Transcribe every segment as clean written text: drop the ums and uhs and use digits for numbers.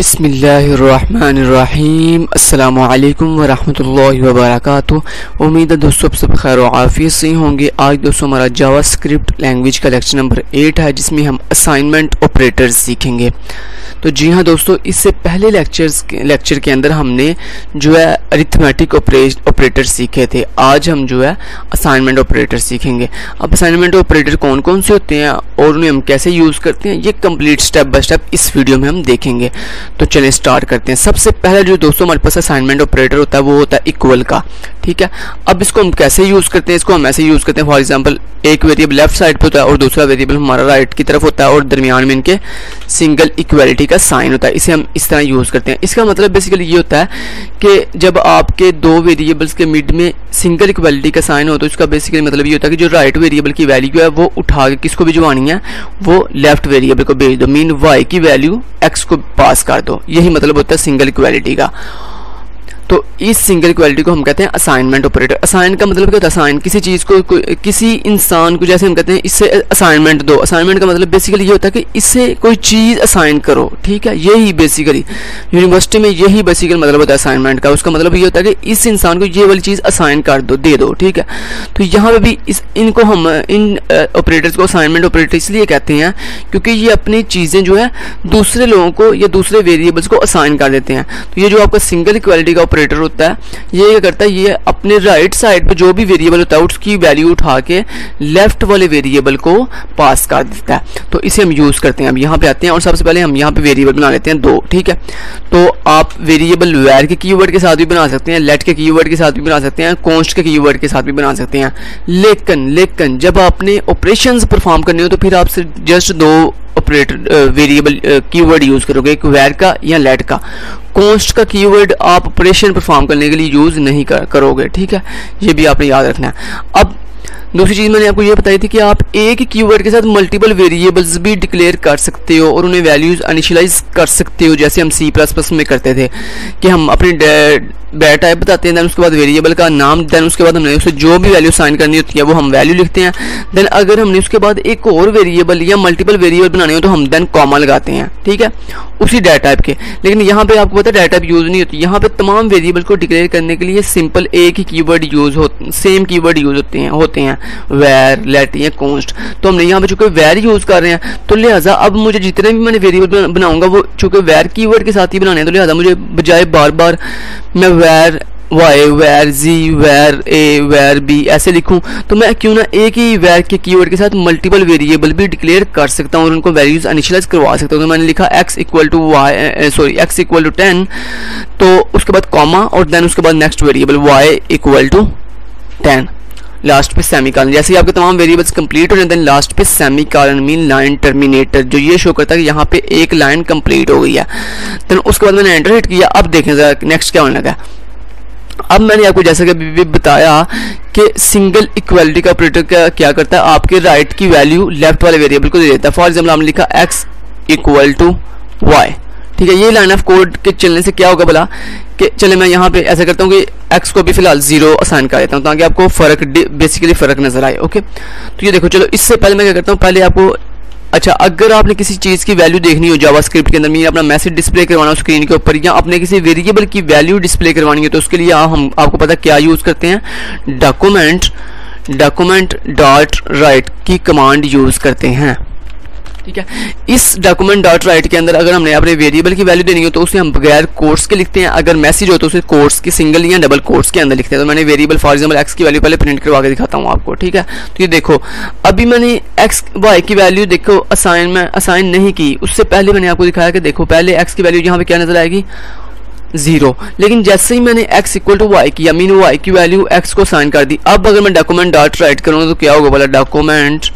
बिस्मिल्लाहिर्रहमानिर्रहीम अस्सलामु अलैकुम वरहमतुल्लाहि वबरकातुहू। उम्मीद है दोस्तों आप सब खैर और आफियत से होंगे। आज दोस्तों हमारा जावास्क्रिप्ट लैंग्वेज का लेक्चर नंबर 8 है, जिसमें हम असाइनमेंट ऑपरेटर्स सीखेंगे। तो जी हाँ दोस्तों, इससे पहले लेक्चर के अंदर हमने जो है अरिथमेटिक ऑपरेटर सीखे थे। आज हम जो है असाइनमेंट ऑपरेटर सीखेंगे। अब असाइनमेंट ऑपरेटर कौन कौन से होते हैं और उन्हें हम कैसे यूज़ करते हैं, ये कंप्लीट स्टेप बाय स्टेप इस वीडियो में हम देखेंगे। तो चलें स्टार्ट करते हैं। सबसे पहले जो दोस्तों हमारे पास असाइनमेंट ऑपरेटर होता है वो होता है इक्वल का। ठीक है, अब इसको हम कैसे यूज़ करते हैं, इसको हम ऐसे यूज़ करते हैं। फॉर एग्जांपल एक वेरिएबल लेफ्ट साइड पे होता है और दूसरा वेरिएबल हमारा राइट की तरफ होता है और दरमियान में इनके सिंगल इक्वालिटी का साइन होता है। इसे हम इस तरह यूज़ करते हैं। इसका मतलब बेसिकली ये होता है कि जब आपके दो वेरिएबल्स के मिड में सिंगल इक्वालिटी का साइन हो तो इसका बेसिकली मतलब ये होता है कि जो राइट वेरिएबल की वैल्यू है वो उठा के किसको भिजवानी है, वो लेफ्ट वेरिएबल को भेज दो। मीन वाई की वैल्यू एक्स को पास कर दो। यही मतलब होता है सिंगल इक्वालिटी का। तो इस सिंगल इक्वालिटी को हम कहते हैं असाइनमेंट ऑपरेटर। असाइन का मतलब क्या होता है? असाइन किसी चीज़ को, किसी इंसान को, जैसे हम कहते हैं इससे असाइनमेंट दो। असाइनमेंट का मतलब बेसिकली ये होता है कि इससे कोई चीज़ असाइन करो। ठीक है, यही बेसिकली यूनिवर्सिटी में यही बेसिकली मतलब होता है असाइनमेंट का। उसका मतलब ये होता है कि इस इंसान को ये वाली चीज़ असाइन कर दो, दे दो। ठीक है, तो यहाँ पे भी इनको हम इन ऑपरेटर्स को असाइनमेंट ऑपरेटर इसलिए कहते हैं क्योंकि ये अपनी चीज़ें जो है दूसरे लोगों को या दूसरे वेरिएबल्स को असाइन कर देते हैं। तो ये जो आपका सिंगल इक्वालिटी का ऑपरेटर होता है ये क्या करता है, ये अपने राइट साइड पे जो भी वेरिएबल होता है उसकी वैल्यू उठा के लेफ्ट वाले वेरिएबल को पास कर देता है। तो इसे हम यूज करते हैं। अब यहाँ पे आते हैं और सबसे पहले हम यहाँ पे वेरिएबल बना लेते हैं दो। ठीक है, तो आप वेरिएबल वेर के कीवर्ड के साथ भी बना सकते हैं, लेट के कीवर्ड के साथ भी बना सकते हैं, कॉन्स्ट के कीवर्ड के साथ भी बना सकते हैं। लेकिन जब आपने ऑपरेशंस परफॉर्म करने हो तो फिर आप सिर्फ जस्ट दो ऑपरेटर वेरिएबल कीवर्ड यूज करोगे, एक वेर का या लेट का। कॉन्स्ट का कीवर्ड आप ऑपरेशन परफॉर्म करने के लिए यूज नहीं करोगे। ठीक है, ये भी आपने याद रखना है। अब दूसरी चीज मैंने आपको ये बताई थी कि आप एक ही कीवर्ड के साथ मल्टीपल वेरिएबल्स भी डिक्लेयर कर सकते हो और उन्हें वैल्यूज इनिशियलाइज कर सकते हो, जैसे हम C++ में करते थे कि हम अपनी डेटा टाइप बताते हैं, देन उसके बाद वेरिएबल का नाम, देन उसके बाद हमने उसे जो भी वैल्यू साइन करनी होती है वो हम वैल्यू लिखते हैं। देन अगर हमने उसके बाद एक और वेरिएबल या मल्टीपल वेरिएबल बनाने हो तो हम देन कॉमा लगाते हैं। ठीक है, उसी डेटा टाइप के। लेकिन यहाँ पे आपको पता है डेटा टाइप यूज नहीं होती। यहाँ पे तमाम वेरिएबल को डिक्लेयर करने के लिए सिंपल एक ही keyword use same keyword use होते हैं वेर, लेट या कॉन्स्ट। तो हमने यहाँ पे चूंकि वेर यूज कर रहे हैं तो लिहाजा अब मुझे जितने भी मैंने वेरिएबल बनाऊंगा वो चूंकि वेर कीवर्ड के साथ ही बनाने हैं, तो लिहाजा मुझे बजाय बार बार मैं var y, var g, var a, var b ऐसे लिखूं, तो मैं क्यों ना एक ही वेर के कीवर्ड के साथ मल्टीपल वेरिएबल भी डिक्लेयर कर सकता हूं और उनको वैल्यूज इनिशियलाइज करवा सकता हूं। तो मैंने लिखा x इक्वल टू 10, तो उसके बाद कॉमा और देन उसके बाद next variable y equal to 10, last पे सेमीकोलन। जैसे ही आपके तमाम वेरिएबल्स कंप्लीट हो जाए देन लास्ट पे सेमीकोलन मीन लाइन टर्मिनेटर, जो ये शो करता है कि यहाँ पे एक लाइन कंप्लीट हो गई है। देन उसके बाद मैंने एंटर हिट किया। अब देखें जरा नेक्स्ट क्या होने लगा। अब मैंने आपको जैसा कि अभी बताया कि सिंगल इक्वालिटी का ऑपरेटर क्या करता है, आपके राइट की वैल्यू लेफ्ट वाले वेरिएबल को दे देता है। फॉर एग्जाम्पल हमने लिखा x इक्वल टू वाई। ठीक है, ये लाइन ऑफ कोड के चलने से क्या होगा भला कि चले मैं यहाँ पे ऐसा करता हूँ कि x को भी फिलहाल 0 असाइन कर देता हूँ ताकि आपको बेसिकली फर्क नजर आए। ओके, तो ये देखो, चलो इससे पहले मैं क्या करता हूँ, पहले आपको अच्छा अगर आपने किसी चीज़ की वैल्यू देखनी हो जावास्क्रिप्ट के अंदर, मीन अपना मैसेज डिस्प्ले करवाना हो स्क्रीन के ऊपर या अपने किसी वेरिएबल की वैल्यू डिस्प्ले करवानी है, तो उसके लिए हम आपको पता क्या यूज़ करते हैं, डॉक्यूमेंट डॉट राइट की कमांड यूज़ करते हैं। ठीक है, इस डॉक्यूमेंट डॉट राइट के अंदर अगर हमने अपने वेरिएबल की वैल्यू देनी हो तो उसे हम बगैर कोट्स के लिखते हैं। अगर मैसेज हो तो उसे कोट्स की सिंगल या डबल कोट्स के अंदर लिखते हैं। तो मैंने वेरिएबल फॉर एग्जांपल x की वैल्यू पहले प्रिंट करवा के दिखाता हूँ आपको। ठीक है, तो ये देखो अभी मैंने x y की वैल्यू देखो असाइन नहीं की, उससे पहले मैंने आपको दिखाया कि देखो पहले x की वैल्यू यहाँ पे क्या नजर आएगी, 0। लेकिन जैसे ही मैंने x इक्वल टू वाई किया, मीन y की वैल्यू x को साइन कर दी। अब अगर मैं डॉक्यूमेंट डॉट राइट करूँगा तो क्या होगा बोला, डॉक्यूमेंट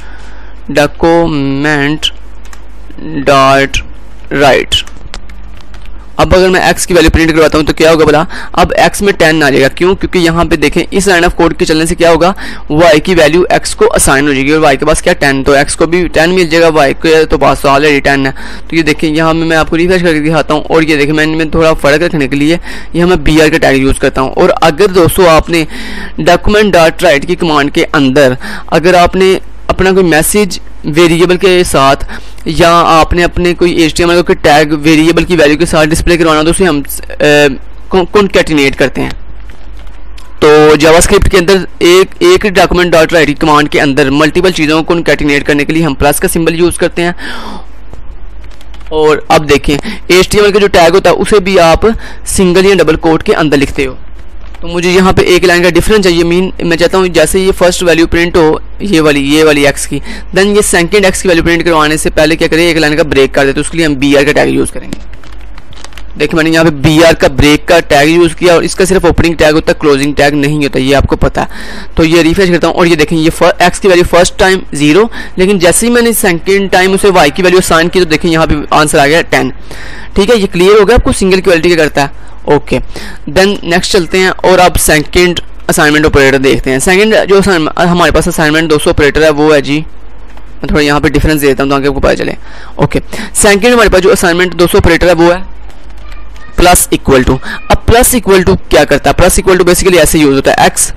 डॉट राइट। अब अगर मैं x की वैल्यू प्रिंट करवाता हूं तो क्या होगा बोला, अब x में 10 आ जाएगा। क्यों? क्योंकि यहाँ पे देखें इस लाइन ऑफ कोड के चलने से क्या होगा, y की वैल्यू x को असाइन हो जाएगी और y के पास क्या 10, तो x को भी 10 मिल जाएगा, y के तो पास तो ऑलरेडी 10 है। तो ये देखें यहाँ मैं आपको रिफ्रेश करके दिखाता हूँ और ये देखें मैं इनमें थोड़ा फर्क रखने के लिए यहाँ मैं BR का टैग यूज़ करता हूँ। और अगर दोस्तों आपने डॉक्यूमेंट डॉट राइट की कमांड के अंदर अगर आपने अपना कोई मैसेज वेरिएबल के साथ या आपने अपने कोई HTML को टैग वेरिएबल की वैल्यू के साथ डिस्प्ले करवाना, तो उसे हम कॉन्कैटिनेट करते हैं। तो जावास्क्रिप्ट के अंदर एक डॉक्यूमेंट डॉट राइट कमांड के अंदर मल्टीपल चीज़ों को कॉन्कैटिनेट करने के लिए हम प्लस का सिंबल यूज़ करते हैं। और अब देखें HTML का जो टैग होता है उसे भी आप सिंगल या डबल कोट के अंदर लिखते हो। तो मुझे यहाँ पे एक लाइन का डिफरेंस चाहिए। मैं चाहता हूँ जैसे ये फर्स्ट वैल्यू प्रिंट हो ये वाली x की, देन ये सेकंड x की वैल्यू प्रिंट करवाने से पहले क्या करें, एक लाइन का ब्रेक कर दे। तो उसके लिए हम BR का टैग यूज़ करेंगे। देखिए मैंने यहाँ पे BR का ब्रेक का टैग यूज़ किया, और इसका सिर्फ ओपनिंग टैग होता है, क्लोजिंग टैग नहीं होता, ये आपको पता है। तो ये रिफ्रेश करता हूँ और ये देखें ये x की वैल्यू फर्स्ट टाइम 0, लेकिन जैसे ही मैंने सेकंड टाइम उसे y की वैल्यू असाइन की तो देखें यहाँ पे आंसर आ गया 10। ठीक है, ये क्लियर हो गया आपको सिंगल इक्वालिटी क्या करता है। ओके, देन नेक्स्ट चलते हैं और अब सेकंड असाइनमेंट ऑपरेटर देखते हैं। सेकंड जो हमारे पास असाइनमेंट 200 ऑपरेटर है वो है जी, मैं थोड़ा यहाँ पे डिफरेंस देता हूँ ताकि आपको पता चले। ओके, सेकंड हमारे पास जो असाइनमेंट 200 ऑपरेटर है वो है प्लस इक्वल टू। अब प्लस इक्वल टू क्या करता है, प्लस इक्वल टू बेसिकली ऐसे यूज होता है x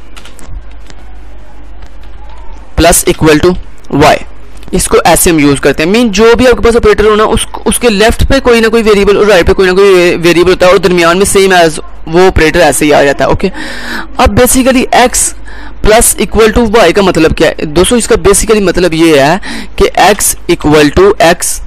plus equal to y, इसको ऐसे हम यूज करते हैं। मीन जो भी आपके पास ऑपरेटर हो ना उसके लेफ्ट पे कोई ना कोई वेरिएबल और राइट पे कोई ना कोई वेरिएबल होता है और दरमियान में सेम एज वो ऑपरेटर ऐसे ही आ जाता है। ओके, अब basically x plus equal to y का मतलब क्या है दोस्तों, इसका बेसिकली मतलब ये है कि x equal to x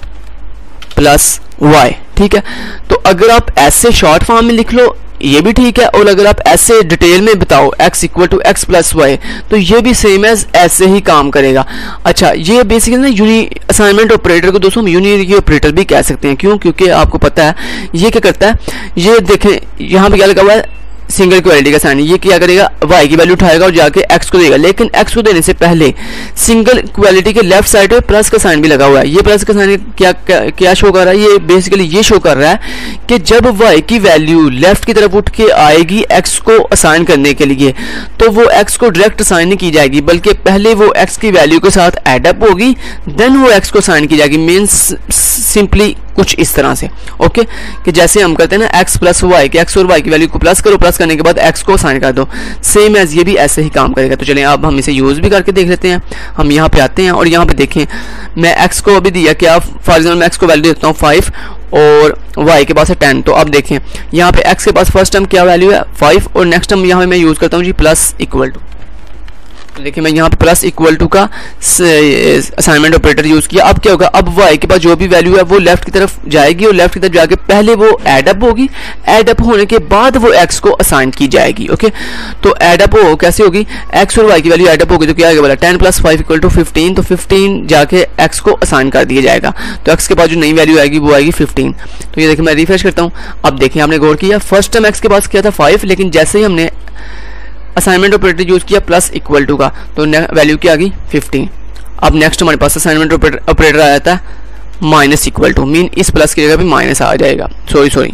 plus y। ठीक है, तो अगर आप ऐसे शॉर्ट फॉर्म में लिख लो ये भी ठीक है, और अगर आप ऐसे डिटेल में बताओ x equal to x plus y तो ये भी सेम एज ऐसे ही काम करेगा। अच्छा, ये बेसिकली ना यूनी असाइनमेंट ऑपरेटर को दोस्तों हम यूनियरी ऑपरेटर भी कह सकते हैं। क्यों? क्योंकि आपको पता है ये क्या करता है, ये देखें यहाँ पे क्या लगा हुआ है सिंगल इक्वालिटी का साइन, ये क्या करेगा y की वैल्यू उठाएगा और जाके x को देगा, लेकिन x को देने से पहले सिंगल इक्वालिटी के लेफ्ट साइड पे प्लस का साइन भी लगा हुआ है। ये प्लस का साइन क्या शो कर रहा है, ये बेसिकली ये शो कर रहा है कि जब y की वैल्यू लेफ्ट की तरफ उठ के आएगी x को असाइन करने के लिए तो वो x को डायरेक्ट असाइन नहीं की जाएगी, बल्कि पहले वो x की वैल्यू के साथ एडअप होगी, देन वो x को असाइन की जाएगी। मीन्स सिंपली कुछ इस तरह से। ओके, कि जैसे हम करते हैं ना x प्लस वाई, कि x और y की वैल्यू को प्लस करो, प्लस करने के बाद x को असाइन कर दो, सेम एज ये भी ऐसे ही काम करेगा। तो चलें अब हम इसे यूज भी करके देख लेते हैं। हम यहाँ पे आते हैं और यहाँ पे देखें मैं x को अभी दिया क्या, फॉर एग्जाम्पल मैं x को वैल्यू देता हूँ 5 और y के पास है 10। तो अब देखें यहाँ पे x के पास फर्स्ट टर्म क्या वैल्यू है 5 और नेक्स्ट टर्म यहाँ पे मैं यूज करता हूँ जी प्लस इक्वल टू। तो देखिए मैं यहाँ पे प्लस इक्वल टू का असाइनमेंट ऑपरेटर यूज किया। अब क्या होगा, अब y के पास जो भी वैल्यू है वो लेफ्ट की तरफ जाएगी और लेफ्ट की तरफ जाके पहले वो एडअप होगी, एडअप होने के बाद वो x को असाइन की जाएगी। ओके, तो एडअप हो कैसे होगी, x और y की वैल्यू एडअप होगी तो क्या आएगा बोला 10 प्लस 5 इक्वल टू 15, तो 15 जाके x को असाइन कर दिया जाएगा। तो x के पास जो नई वैल्यू आएगी वो आएगी 15। तो ये देखिए मैं रिफ्रेश करता हूँ। अब देखिए आपने गौर किया फर्स्ट टाइम x के पास क्या था 5, लेकिन जैसे ही हमने असाइनमेंट ऑपरेटर यूज किया प्लस इक्वल टू का तो वैल्यू क्या आ गई 15। अब नेक्स्ट हमारे पास असाइनमेंट ऑपरेटर आ जाता है माइनस इक्वल टू, मीन इस प्लस की जगह पे माइनस आ जाएगा। सॉरी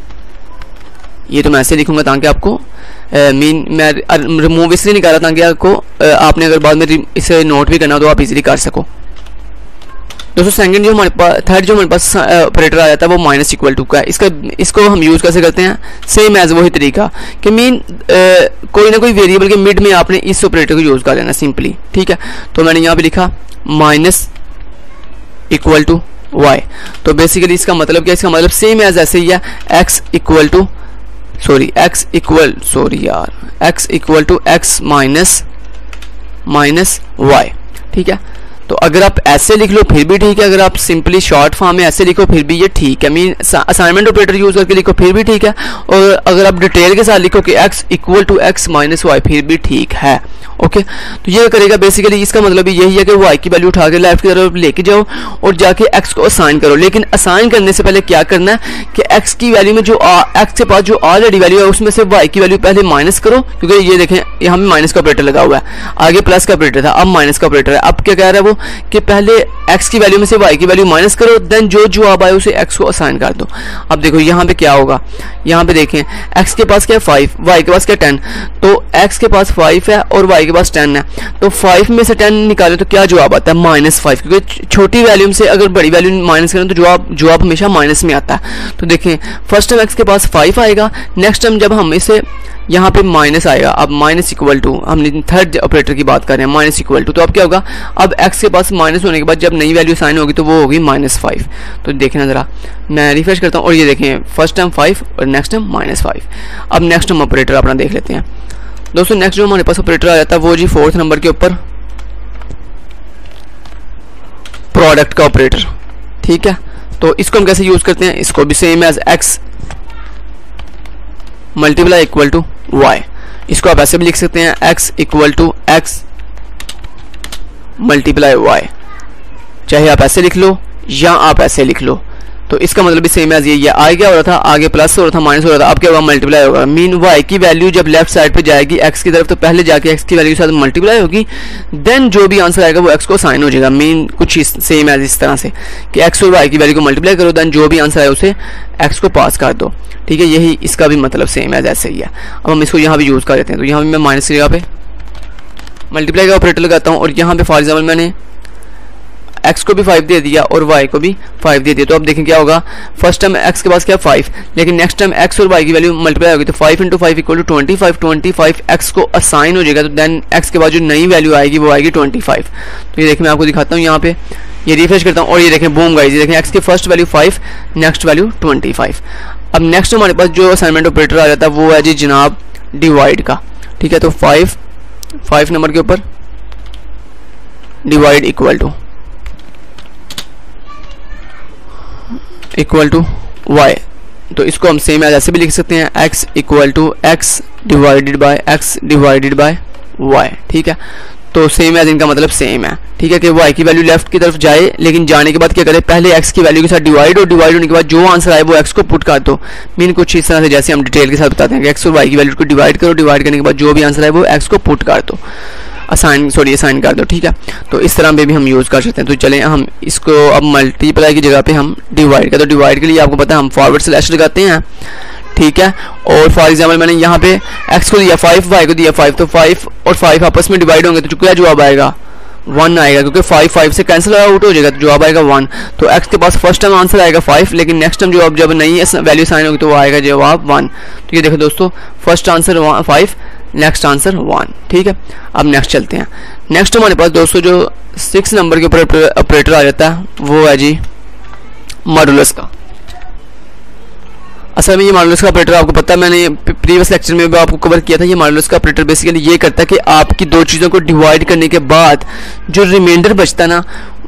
ये तो मैं ऐसे लिखूंगा ताकि आपको मीन मैं रिमूव इसलिए नहीं कर रहा ताकि आपको आपने अगर बाद में इसे नोट भी करना हो तो आप इजीली कर सको। दोस्तों सेकंड जो हमारे पास थर्ड जो हमारे पास ऑपरेटर आ जाता है वो माइनस इक्वल टू का है। इसको हम यूज़ कैसे करते हैं, सेम एज वही तरीका कि मीन कोई ना कोई वेरिएबल के मिड में आपने इस ऑपरेटर को यूज़ कर लेना सिंपली। ठीक है, तो मैंने यहाँ पे लिखा माइनस इक्वल टू वाई। तो बेसिकली इसका मतलब क्या, इसका मतलब सेम एज ऐसे ही है x equal to x minus y. ठीक है, तो अगर आप ऐसे लिख लो फिर भी ठीक है, अगर आप सिंपली शॉर्ट फॉर्म में ऐसे लिखो फिर भी ये ठीक है, मीन असाइनमेंट ऑपरेटर यूज करके लिखो फिर भी ठीक है, और अगर आप डिटेल के साथ लिखो कि x equal to x minus y फिर भी ठीक है। ओके, तो ये करेगा बेसिकली इसका मतलब यही है कि y की वैल्यू उठा के लेफ्ट की तरफ लेके जाओ और जाके x को असाइन करो। लेकिन असाइन करने से पहले क्या करना है कि x की वैल्यू में जो x के पास जो ऑलरेडी वैल्यू है उसमें से y की वैल्यू पहले माइनस करो, क्योंकि ये देखें यहाँ पे माइनस का ऑपरेटर लगा हुआ है, आगे प्लस का ऑपरेटर था अब माइनस का ऑपरेटर है। अब क्या कह रहा है वो कि पहले x की वैल्यू में से y की वैल्यू माइनस करो, देन जो जवाब आए उसे x को असाइन कर दो। अब देखो यहाँ पे क्या होगा, यहाँ पे देखें x के पास क्या 5, y के पास क्या 10, तो x के पास 5 है और y के पास 10 है, तो 5 में से 10 निकाले तो क्या जवाब आता है -5, क्योंकि छोटी वैल्यू से अगर बड़ी वैल्यू माइनस करें तो जवाब हमेशा माइनस में आता है। तो देखें फर्स्ट टाइम x के पास 5 आएगा, नेक्स्ट टाइम जब हम इसे यहाँ पे माइनस आएगा, अब माइनस इक्वल टू हमने थर्ड ऑपरेटर की बात कर रहे हैं माइनस इक्वल टू, तो अब क्या होगा, अब x उसके पास माइनस होने के बाद जब नई वैल्यू साइन होगी तो वो होगी -5। तो देखना ज़रा, मैं रिफ्रेश करता हूँ और ये देखें फर्स्ट टाइम 5 और नेक्स्ट टाइम -5। अब नेक्स्ट हम ऑपरेटर अपना देख लेते हैं दोस्तों। नेक्स्ट जो हमारे पास ऑपरेटर आ जाता है वो जी 4th नंबर के ऊपर प्रोडक्ट का ऑपरेटर, ठीक है। तो इसको हम कैसे यूज करते हैं, इसको भी same as x multiply equal to y। इसको आप ऐसे भी लिख सकते हैं x equal to x multiply y, चाहे आप ऐसे लिख लो या आप ऐसे लिख लो। तो इसका मतलब भी सेम एज ये आगे क्या हो रहा था, आगे प्लस हो रहा था माइनस हो रहा था, अब क्या होगा मल्टीप्लाई होगा। मीन y की वैल्यू जब लेफ्ट साइड पे जाएगी x की तरफ तो पहले जाके x की वैल्यू के साथ मल्टीप्लाई होगी, देन जो भी आंसर आएगा वो x को साइन हो जाएगा। मीन कुछ सेम एज इस तरह से कि x और y की वैल्यू को मल्टीप्लाई करो, देन जो भी आंसर आए उसे x को पास कर दो, ठीक है। यही इसका भी मतलब सेम एज ऐसे ही है। अब हम इसको यहाँ भी यूज कर लेते हैं। तो यहाँ भी मैं माइनस की जगह पे मल्टीप्लाई का ऑपरेटर लगाता हूँ और यहाँ पे फॉर एग्जाम्पल मैंने x को भी 5 दे दिया और y को भी 5 दे दिया। तो अब देखें क्या होगा, फर्स्ट टाइम x के पास क्या 5, लेकिन नेक्स्ट टाइम x और y की वैल्यू मल्टीप्लाई होगी तो 5 × 5 इक्वल टू 25। 25 x को असाइन हो जाएगा तो देन x के बाद जो नई वैल्यू आएगी वो आएगी 25। तो ये देखें मैं आपको दिखाता हूँ यहाँ पे, ये रिफ्रेश करता हूँ और ये देखें बूम गाइस, ये देखें x की फर्स्ट वैल्यू 5, नेक्स्ट वैल्यू 25। अब नेक्स्ट हमारे पास जो असाइनमेंट ऑपरेटर आ जाता है वो है जी जनाब डिवाइड का, ठीक है। तो 5 नंबर के ऊपर डिवाइड इक्वल टू y। तो इसको हम सेम ऐसे भी लिख सकते हैं x equal to x divided by y, ठीक है। तो सेम एज इनका मतलब सेम है, ठीक है, कि y की वैल्यू लेफ्ट की तरफ जाए, लेकिन जाने के बाद क्या करें, पहले x की वैल्यू के साथ डिवाइड होने के बाद जो आंसर आए वो x को पुट कर दो। मीन कुछ इस तरह से जैसे हम डिटेल के साथ बताते हैं कि x और y की वैल्यू को डिवाइड करो, डिवाइड करने के बाद जो भी आंसर आए वो x को पुट कर दो, असाइन कर दो, ठीक है। तो इस तरह पे भी हम यूज़ कर सकते हैं। तो चलें हम इसको अब मल्टीप्लाई की जगह पे हम डिवाइड का, तो डिवाइड के लिए आपको पता है हम फॉरवर्ड स्लैश लगाते हैं, ठीक है। और फॉर एग्जांपल मैंने यहाँ पे x को दिया 5, y को दिया 5, तो 5 और 5 आपस में डिवाइड होंगे तो क्या जवाब आएगा 1 आएगा, क्योंकि 5 से कैंसिल आउट हो जाएगा तो जवाब आएगा 1। तो x के पास फर्स्ट टाइम आंसर आएगा 5, लेकिन नेक्स्ट टाइम जब नई वैल्यू साइन होगी तो वो आएगा जवाब 1। तो ये देखो दोस्तों, फर्स्ट आंसर 5, नेक्स्ट आंसर 1, ठीक है। अब नेक्स्ट चलते हैं। नेक्स्ट हमारे पास दोस्तों जो 6 नंबर के ऊपर ऑपरेटर आ जाता है वो है जी मॉडुलस का। असल में ये मॉडुलस का ऑपरेटर आपको पता है, मैंने प्रीवियस लेक्चर में भी आपको कवर किया था। ये मॉडुलस का ऑपरेटर बेसिकली ये करता है कि आपकी दो चीज़ों को डिवाइड करने के बाद जो रिमाइंडर बचता है ना,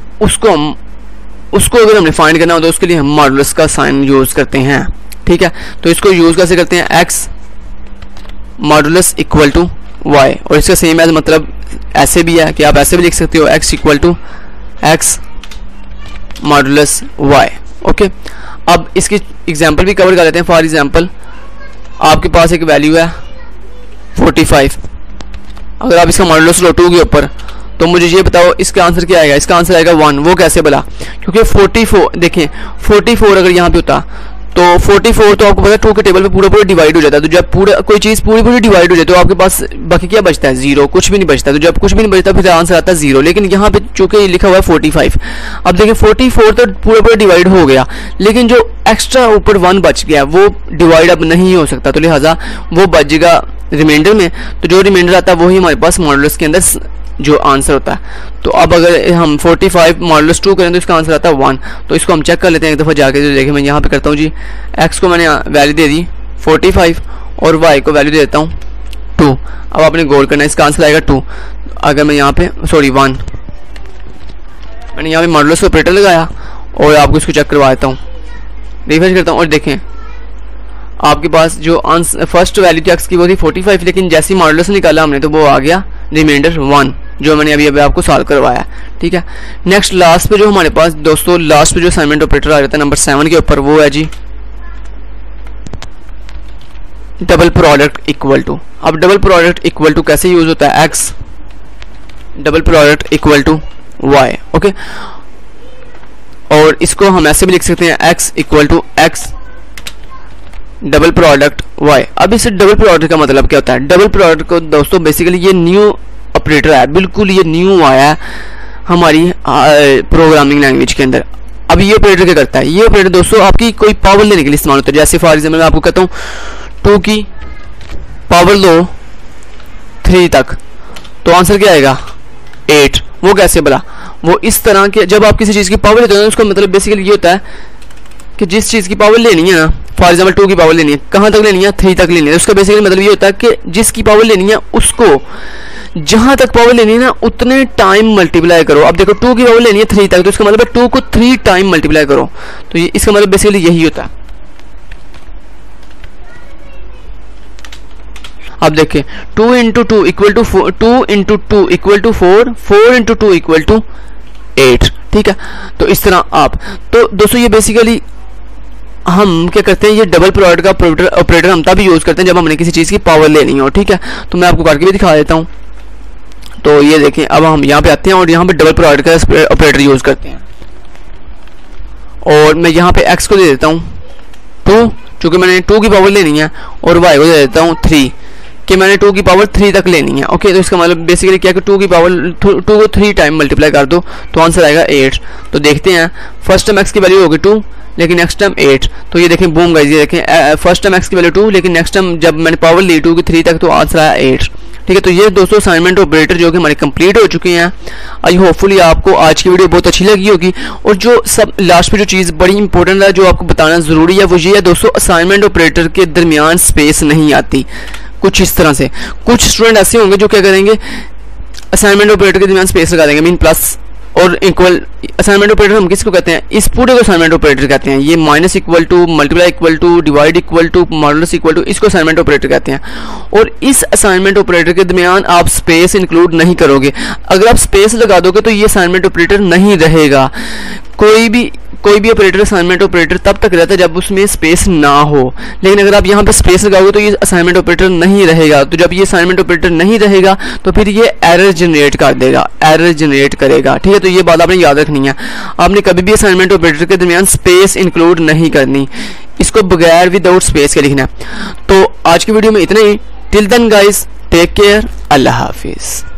उसको अगर हमने फाइंड करना हो तो उसके लिए हम मॉडुलस का साइन यूज़ करते हैं, ठीक है। तो इसको यूज़ कैसे करते हैं, x modulus equal to y, और इसका सेम एज मतलब ऐसे भी है कि आप ऐसे भी लिख सकते हो x equal to x modulus y, okay. अब इसकी एग्जांपल भी कवर कर लेते हैं। फॉर एग्जांपल आपके पास एक वैल्यू है 45, अगर आप इसका मॉडुलस लो 2 के ऊपर, तो मुझे ये बताओ इसका आंसर क्या आएगा। इसका आंसर आएगा 1। वो कैसे बोला, क्योंकि 44 देखें 44 अगर यहाँ पे होता तो 44 तो आपको पता है 2 के टेबल पे पूरा डिवाइड हो जाता है। तो जब पूरा कोई चीज़ पूरी डिवाइड हो जाए तो आपके पास बाकी क्या बचता है, 0, कुछ भी नहीं बचता। तो जब कुछ भी नहीं बचता फिर आंसर आता है 0। लेकिन यहाँ पे चूंकि लिखा हुआ है 45, अब देखिए 44 तो पूरा डिवाइड हो गया, लेकिन जो एक्स्ट्रा ऊपर 1 बच गया वो डिवाइड अब नहीं हो सकता, तो लिहाजा वो बचेगा रिमाइंडर में। तो जो रिमाइंडर आता है वही हमारे पास मॉडुलस के अंदर जो आंसर होता है। तो अब अगर हम 45 मॉडुलस 2 करें तो इसका आंसर आता है 1। तो इसको हम चेक कर लेते हैं एक दफ़ा जाके। तो देखिए मैं यहाँ पे करता हूँ जी, x को मैंने वैल्यू दे दी 45 और y को वैल्यू दे देता हूँ 2। अब आपने गोल करना है, इसका आंसर आएगा 2। अगर मैं यहाँ पे 1, मैंने यहाँ पे मॉडुलस ऑपरेटर लगाया और आपको इसको चेक करवा देता हूँ, रिफ्रेश करता हूँ और देखें आपके पास जो आंसर फर्स्ट वैल्यू थी x की वो थी 45, लेकिन जैसे ही मॉडुलस निकाला हमने तो वो आ गया रिमाइंडर 1, जो मैंने अभी आपको सॉल्व करवाया, ठीक है। नेक्स्ट लास्ट पे जो हमारे पास दोस्तों लास्ट पे जो असाइनमेंट ऑपरेटर आ जाता है नंबर 7 के ऊपर, वो है जी डबल प्रोडक्ट इक्वल टू। अब डबल प्रोडक्ट इक्वल टू कैसे यूज होता है, x double product equal to y, okay. और इसको हम ऐसे भी लिख सकते हैं x equal to x double product y। अब इस डबल प्रोडक्ट का मतलब क्या होता है, डबल प्रोडक्ट को दोस्तों बेसिकली ये न्यू ऑपरेटर है, बिल्कुल ये न्यू आया है हमारी प्रोग्रामिंग लैंग्वेज के अंदर। अब ये ऑपरेटर क्या करता है, ये ऑपरेटर दोस्तों आपकी कोई पावर लेने के लिए इस्तेमाल होता है। जैसे फॉर एग्जाम्पल मैं आपको कहता हूँ 2 की पावर लो 3 तक, तो आंसर क्या आएगा 8। वो कैसे बोला, वो इस तरह के, जब आप किसी चीज़ की पावर लेते हो उसका मतलब बेसिकली ये होता है कि जिस चीज़ की पावर लेनी है ना, फॉर एग्जाम्पल 2 की पावर लेनी है, कहाँ तक लेनी है, 3 तक लेनी है, उसका बेसिकली मतलब ये होता है कि जिसकी पावर लेनी है उसको जहां तक पावर लेनी है ना उतने टाइम मल्टीप्लाई करो। अब देखो 2 की पावर लेनी है 3 तक, तो इसका मतलब है 2 को 3 टाइम मल्टीप्लाई करो। तो ये इसका मतलब बेसिकली यही होता है। अब देखिए 2 into 2 equal to 4, 2 into 2 equal to 4, 4 into 2 equal to 8। ठीक है, तो इस तरह आप, तो दोस्तों ये बेसिकली हम क्या करते हैं, ये डबल प्रोडक्ट का ऑपरेटर हम तभी यूज करते हैं जब हमने किसी चीज़ की पावर लेनी हो। ठीक है, तो मैं आपको करके भी दिखा देता हूँ। तो ये देखें, अब हम यहाँ पे आते हैं और यहाँ पे डबल प्रोडक्ट का ऑपरेटर यूज करते हैं और मैं यहाँ पे x को दे देता हूँ 2, चूंकि मैंने 2 की पावर लेनी है, और y को दे देता हूँ 3 कि मैंने 2 की पावर 3 तक लेनी है। ओके, तो इसका मतलब बेसिकली क्या कि 2 की पावर 2 को 3 टाइम मल्टीप्लाई कर दो तो आंसर आएगा 8। तो देखते हैं, फर्स्ट टाइम x की वैल्यू होगी 2 लेकिन नेक्स्ट टाइम 8। तो ये देखें, बूम गाइस, ये देखें फर्स्ट टाइम x की वैल्यू 2 लेकिन नेक्स्ट टाइम जब मैंने पावर ली 2 की 3 तक तो आंसर आया 8। ठीक है, तो ये दोस्तों असाइनमेंट ऑपरेटर जो कि हमारे कंप्लीट हो चुके हैं। आई होपफुली आपको आज की वीडियो बहुत अच्छी लगी होगी। और जो सब लास्ट पे जो चीज़ बड़ी इंपॉर्टेंट है जो आपको बताना ज़रूरी है वो ये है दोस्तों, असाइनमेंट ऑपरेटर के दरमियान स्पेस नहीं आती कुछ इस तरह से। कुछ स्टूडेंट ऐसे होंगे जो क्या करेंगे, असाइनमेंट ऑपरेटर के दरमियान स्पेस लगा देंगे, मीन प्लस और इक्वल। असाइनमेंट ऑपरेटर हम किसको कहते हैं, इस पूरे को असाइनमेंट ऑपरेटर कहते हैं। ये minus equal to, multiply equal to, divide equal to, modulus equal to, इसको असाइनमेंट ऑपरेटर कहते हैं। और इस असाइनमेंट ऑपरेटर के दरमियान आप स्पेस इंक्लूड नहीं करोगे। अगर आप स्पेस लगा दोगे तो ये असाइनमेंट ऑपरेटर नहीं रहेगा। कोई भी ऑपरेटर असाइनमेंट ऑपरेटर तब तक रहता है जब उसमें स्पेस ना हो, लेकिन अगर आप यहाँ पे स्पेस लगाओगे तो ये असाइनमेंट ऑपरेटर नहीं रहेगा। तो जब ये असाइनमेंट ऑपरेटर नहीं रहेगा तो फिर ये एरर जनरेट कर देगा, एरर जनरेट करेगा। ठीक है, तो ये बात आपने याद रखनी है। आपने कभी भी असाइनमेंट ऑपरेटर के दरमियान स्पेस इंक्लूड नहीं करनी, इसको बगैर विदाउट स्पेस के लिखना है। तो आज की वीडियो में इतना ही। Till then guys, take care, अल्लाह हाफिज।